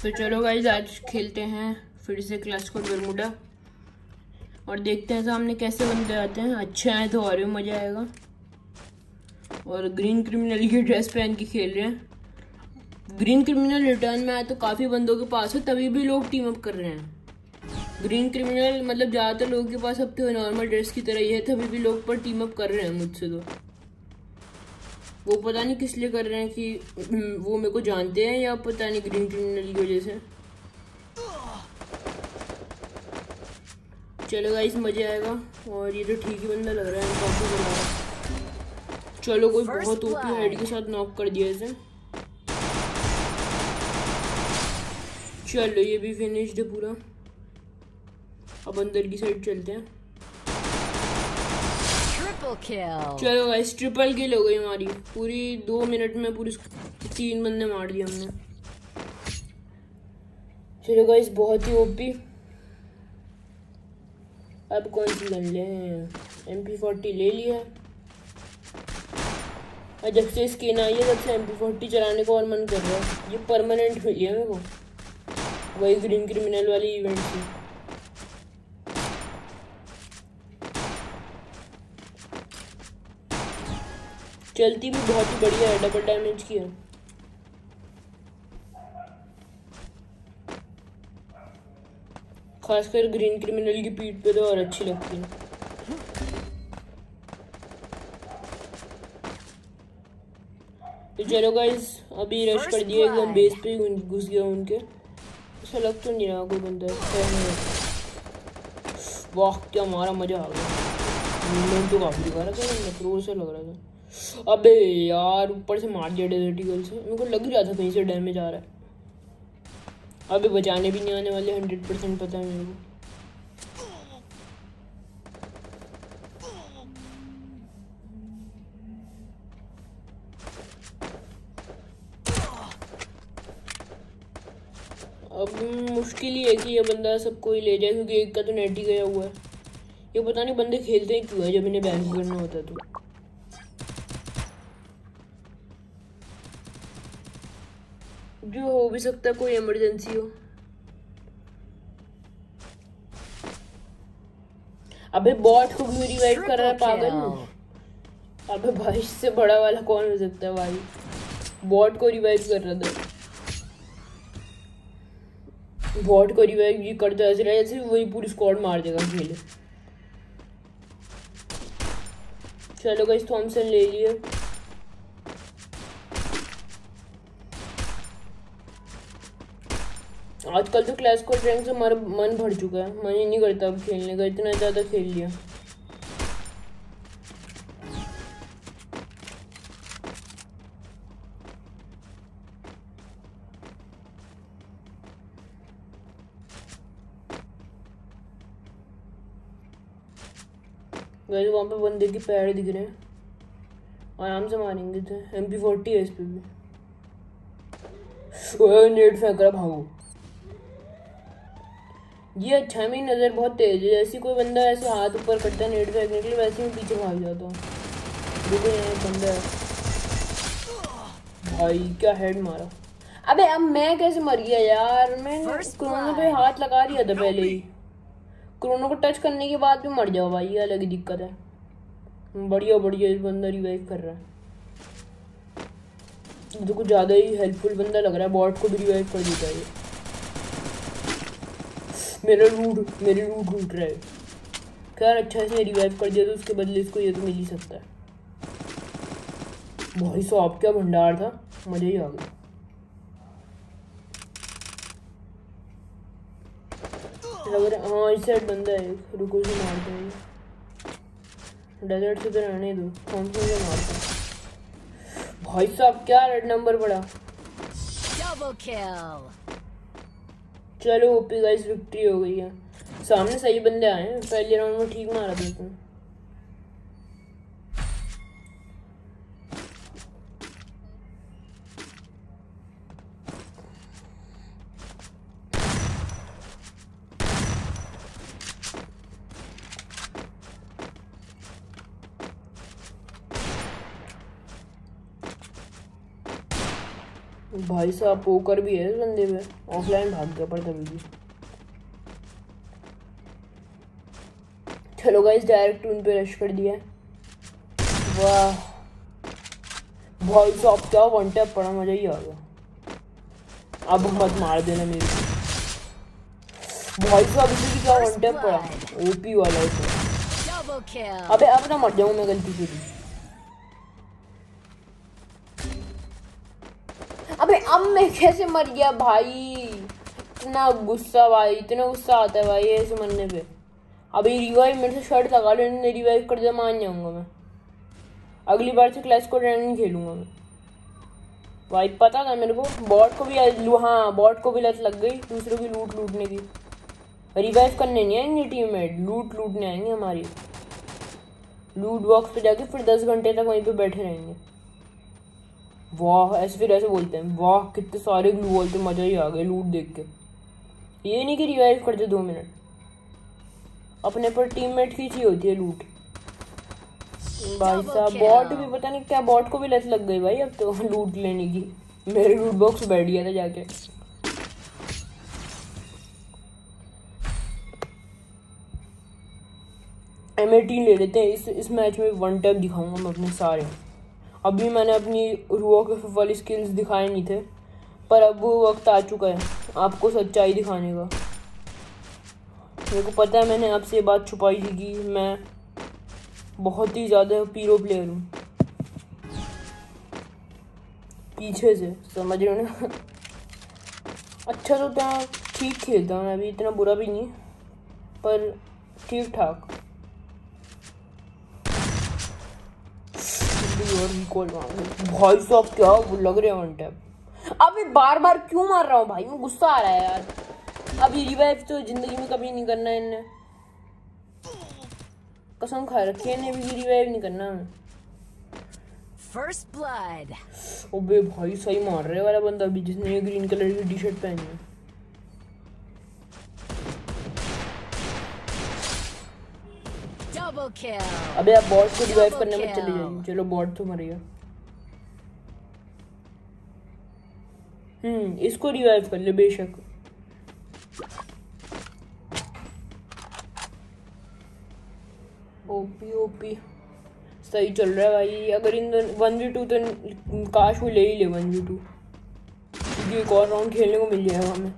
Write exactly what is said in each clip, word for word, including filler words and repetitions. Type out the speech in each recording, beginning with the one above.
तो चलो गाइस आज खेलते हैं फिर से क्लैश स्क्वाड बरमूडा और देखते हैं सामने कैसे बंदे आते हैं। अच्छे आए तो और भी मजा आएगा। और ग्रीन क्रिमिनल की ड्रेस पहन के खेल रहे हैं। ग्रीन क्रिमिनल रिटर्न में आए तो काफी बंदों के पास है, तभी भी लोग टीम अप कर रहे हैं। ग्रीन क्रिमिनल मतलब ज्यादातर लोगों के पास अब तो नॉर्मल ड्रेस की तरह ही है, तभी भी लोग पर टीम अप कर रहे हैं मुझसे। तो वो पता नहीं किस लिए कर रहे हैं, कि वो मेरे को जानते हैं या पता नहीं ग्रीन क्रिमिनल की वजह से। चलो गाइस मजा आएगा। और ये तो ठीक ही बंदा लग रहा है, काफी बना रहा। चलो कोई बहुत ओपी हेड के साथ नॉक कर दिया इसे। चलो ये भी फिनिश्ड है पूरा। अब अंदर की साइड चलते हैं। चलो गाइस ट्रिपल किल हो गई हमारी। पूरी दो मिनट में पूरी तीन बंदे मार दिए हमने। चलो गाइस बहुत ही ओपी। अब कौन सी गन ले? एम पी फोर्टी ले लिया। और जब से स्किन आई है तब से एम पी फोर्टी चलाने का और मन कर रहा है। ये परमानेंट मिली है मेरे को, वही ग्रीन क्रिमिनल वाली इवेंट थी। चलती भी बहुत ही बढ़िया है, डबल डैमेज की है। खासकर ग्रीन क्रिमिनल की पीठ पे तो और अच्छी लगती है। तो चलो गाइस अभी रश कर दिया, एकदम बेस पे घुस गया उनके। ऐसा लग तो नहीं रहा कोई बंदा है। वाह क्या मारा, मजा आ गया। तो काफी दिखा रहा था, प्रो से लग रहा था। अबे यार ऊपर से मार दिया डेजर्टिकल से। मेरे को लग रहा था कहीं से डैमेज आ रहा है। अबे बचाने भी नहीं आने वाले, हंड्रेड परसेंट पता है मेरे को। अब मुश्किल ही है कि ये बंदा सबको ही ले जाए, क्योंकि एक का तो नेट ही गया हुआ है। ये पता नहीं बंदे खेलते ही क्यों है जब इन्हें बैन करना होता है। तो जो हो भी सकता है कोई इमरजेंसी हो। अबे बॉट को भी रिवाइव कर रहा है पागल। अबे भाई इससे बड़ा वाला कौन हो सकता है भाई? बॉट को रिवाइव कर रहा था। बॉट को रिवाइव ये करता ऐसे रहा जैसे वही पूरी स्क्वाड मार देगा खेले। चलो गाइस थॉमसन ले लिए। आजकल तो क्लैश स्क्वाड रैंक से हमारा मन भर चुका है, मन ही नहीं करता अब खेलने का, इतना ज़्यादा खेल लिया। वैसे वहाँ पे बंदे के पैर दिख रहे हैं, आराम से मारेंगे। थे एम पी फोर्टी है इस पे भी। नेट फेंक रहा भागो। ये अच्छा है, मेरी नज़र बहुत तेज है। जैसे कोई बंदा ऐसे हाथ ऊपर करता है नेट फेंकने के लिए, वैसे ही पीछे भाग जाता हूँ। देखो यहाँ बंदा है भाई, क्या हेड मारा। अबे अब मैं कैसे मर गया यार? मैं क्रोनो पे हाथ लगा दिया था पहले ही। क्रोनो को टच करने के बाद भी मर जाओ भाई, ये अलग ही दिक्कत है। बढ़िया बढ़िया इस बंदा रिवाइव कर रहा है। तो कुछ ज़्यादा ही हेल्पफुल बंदा लग रहा है, बॉट को भी रिवाइव कर देता है ये। मेरा लूट मेरे लूट लूट रहा है। खैर अच्छा इसने रिवाइव कर दिया तो उसके बदले इसको ये तो मिल ही सकता है। भाई साहब क्या भंडार था, मजा ही आ गया। लग रहा हाँ इस साइड बंदा है, रुको से मारते हैं। डेजर्ट से तो रहने दो, थॉमसन से मारते हैं। भाई साहब क्या रेड नंबर पड़ा। चलो ओपी गाइस विक्ट्री हो गई है। सामने सही बंदे आए हैं, पहले राउंड में ठीक मारा था उसने। भाई साहब पोकर भी है इस बंदे पे, ऑफलाइन भाग गया पर तभी भी। चलो गाइस डायरेक्ट उन पे रश कर दिया। वाह भाई साहब क्या वन टैप पड़ा, मजा ही आ गया। अब मत मार देना मेरे को भाई साहब, इसी की क्या वन टैप पड़ा, ओपी वाला है। अबे अब ना मर जाऊं मैं गलती से भी। अबे अब मैं कैसे मर गया भाई, इतना गुस्सा भाई, इतना गुस्सा आता है भाई ऐसे मरने पे। अभी रिवाइव मेरे से शर्ट लगा लो, इन्होंने रिवाइव कर दिया मान जाऊंगा मैं। अगली बार से क्लैश कोड नहीं खेलूंगा मैं भाई, पता था मेरे को। बॉट को भी हाँ बॉट को भी लत लग गई दूसरों की लूट लूटने की। रिवाइव करने नहीं आएंगे टीममेट, लूट लूटने आएंगे हमारी। लूट बॉक्स पे जाके फिर दस घंटे तक वहीं पे बैठे रहेंगे। वाह ऐसे फिर ऐसे बोलते हैं, वाह कितने सारे ग्लू वॉल थे, मजा ही आ गया लूट देख के। ये नहीं कि रिवाइव करते दो मिनट, अपने पर टीममेट की चाहिए होती है लूट। भाई साहब बॉट भी पता नहीं क्या, बॉट को भी लत लग गई भाई अब तो लूट लेने की। मेरे लूट बॉक्स बैठ गया था जाके। एम एटीन ले लेते हैं इस इस मैच में। वन टैप दिखाऊंगा मैं अपने सारे। अभी मैंने अपनी रुओ के वाली स्किल्स दिखाए नहीं थे, पर अब वो वक्त आ चुका है आपको सच्चाई दिखाने का। मेरे को पता है मैंने आपसे ये बात छुपाई थी कि मैं बहुत ही ज़्यादा पीरो प्लेयर हूँ, पीछे से समझ रहे हो ना। अच्छा तो इतना ठीक खेलता हूँ मैं अभी, इतना बुरा भी नहीं पर ठीक ठाक। भाई साहब क्या लग रहा है वन टैप। अभी बार बार क्यों मार रहा हूँ भाई, मैं गुस्सा आ रहा है यार। अभी रिवाइव तो जिंदगी में कभी नहीं करना है इनने, कसम खा रखी है इन्हें भी रिवाइव नहीं करना है। First blood. ओबे भाई सही मार रहे वाला बंदा अभी, जिसने ये ग्रीन कलर की टी शर्ट पहनी है। Double kill. अबे आप बॉट को रिवाइव करने में चले जाइए। चलो बॉट तो मर गया। हम्म इसको रिवाइव कर ले बेशक। ओपी ओपी सही चल रहा है भाई। अगर इन वन वी टू तो काश वो ले ही ले वन वी टू, क्योंकि एक और राउंड खेलने को मिल जाएगा हमें।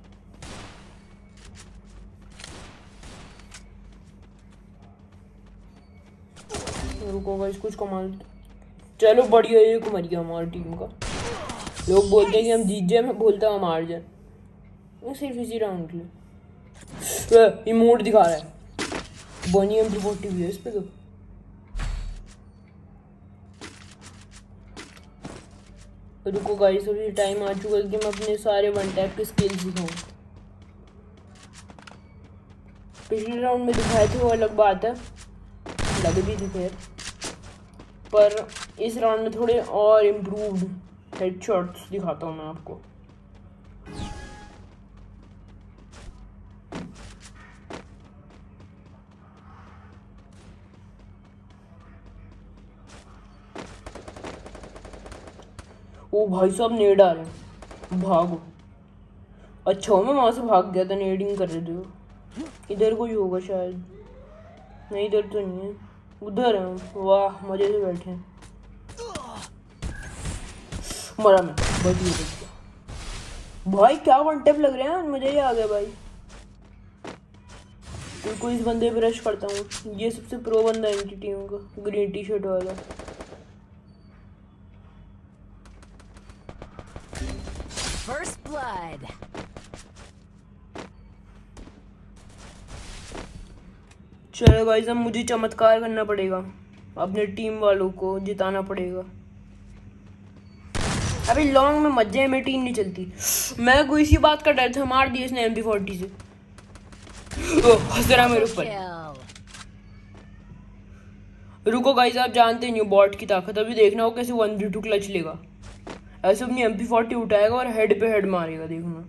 रुको गाइस कुछ कमाल। चलो बढ़िया, एक मर गया हमारी टीम का। लोग बोलते हैं कि हम जीत जाए, मैं बोलता हूँ हम हार जाए। वो सिर्फ इसी राउंड के लिए इमोट दिखा रहा है। बनी एम टू फोर्टी भी है इस पे तो। रुको गाइस अभी टाइम आ चुका है कि मैं अपने सारे वन टैप के स्किल्स दिखाऊं। पिछले राउंड में दिखाए थे वो अलग बात है, लग भी थे फिर, पर इस राउंड में थोड़े और इम्प्रूव्ड हेडशॉट्स दिखाता हूँ मैं आपको। ओ भाई साहब नेड आ रहे हैं, भागो। अच्छा हो मैं वहां से भाग गया था, नेडिंग कर रहे थे वो। इधर कोई होगा शायद, नहीं इधर तो नहीं है, उधर है। वाह मजे से बैठे हैं। मरा मैं, बच गया भाई। क्या वन टैप लग रहे हैं, मजा ही आ गया भाई। तो कोई इस बंदे पे रश करता हूँ। ये सबसे प्रो बंदा है इनकी टीम का, ग्रीन टी शर्ट वाला। First blood. चलो गाइस अब मुझे चमत्कार करना पड़ेगा, अपने टीम वालों को जिताना पड़ेगा। अभी लॉन्ग में मत जाए, मेरी टीम नहीं चलती। मैं कोई इसी बात का डर था, मार दिया इसने एम पी फोर्टी से। हंस रहा मेरे ऊपर। रुको गाइस आप जानते नहीं हो बॉट की ताकत। अभी देखना हो कैसे वन वी टू क्लच लेगा। ऐसे अपनी एम पी फोर्टी उठाएगा और हेड पे हेड मारेगा, देखना।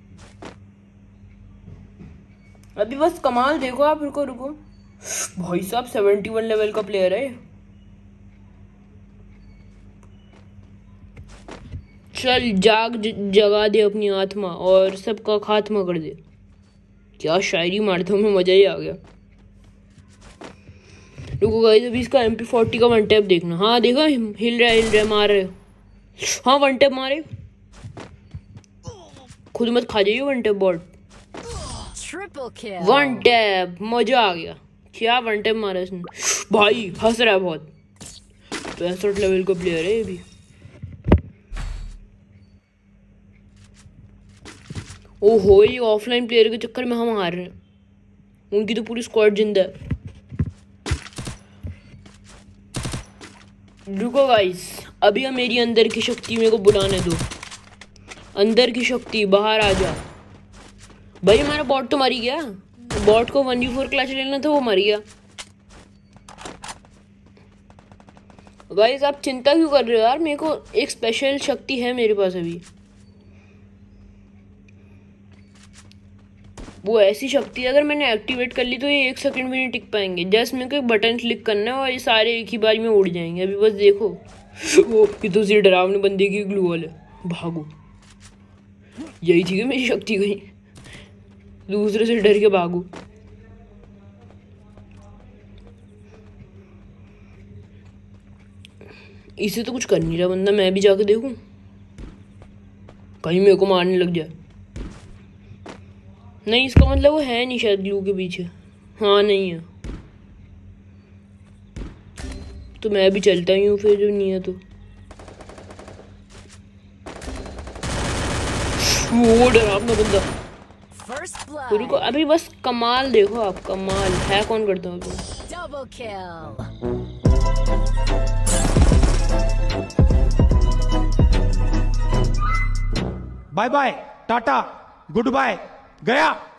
अभी बस कमाल देखो आप। रुको रुको भाई साहब सेवेंटी वन लेवल का प्लेयर है। चल जाग ज- जगा दे अपनी आत्मा और सबका खात्मा कर दे। क्या शायरी मारता हूँ मैं, मजा ही आ गया। रुको गाइस, अभी इसका एम पी फोर्टी का वन टैप देखना। हाँ देखो, हिल रहा है हिल रहा है, मार रहे। हाँ वन टैप मारे, खुद मत खा जाइए one tap bot. One tap, मजा आ गया। क्या वन टैप मारा इसने भाई, हंस रहा है बहुत। पैंसठ लेवल का प्लेयर है ये भी। ओहो, ये ऑफलाइन प्लेयर के चक्कर में हम हार रहे हैं, उनकी तो पूरी स्क्वाड जिंदा है। रुको गाइस, अभी हम मेरी अंदर की शक्ति मेरे को बुलाने दो। अंदर की शक्ति बाहर आ जा। भाई हमारा बॉट तो मर ही गया, बॉट को वन वी फोर क्लच लेना था, वो मर गया। गाइस आप चिंता क्यों कर रहे हो यार, मेरे को एक स्पेशल शक्ति है मेरे पास अभी। वो ऐसी शक्ति अगर मैंने एक्टिवेट कर ली तो ये एक सेकंड भी नहीं टिक पाएंगे। जस्ट मेरे को एक बटन क्लिक करना है और ये सारे एक ही बार में उड़ जाएंगे। अभी बस देखो, वो ये तो सी डरावने बंदे की ग्लू वॉल है, भागो। यही थी मेरी शक्ति, कहीं दूसरे से डर के भागो। इसे तो कुछ कर नहीं रहा बंदा, मैं भी जाके देखूं कहीं मेरे को मारने लग जाए। नहीं, इसका मतलब वो है नहीं शायद ग्लू के पीछे। हाँ नहीं है तो मैं भी चलता ही हूँ फिर, जो नहीं है तो। वो डरावना बंदा। रुको अभी बस कमाल देखो आप, कमाल है कौन करता हूँ तो। Bye bye, tata, good bye, गया।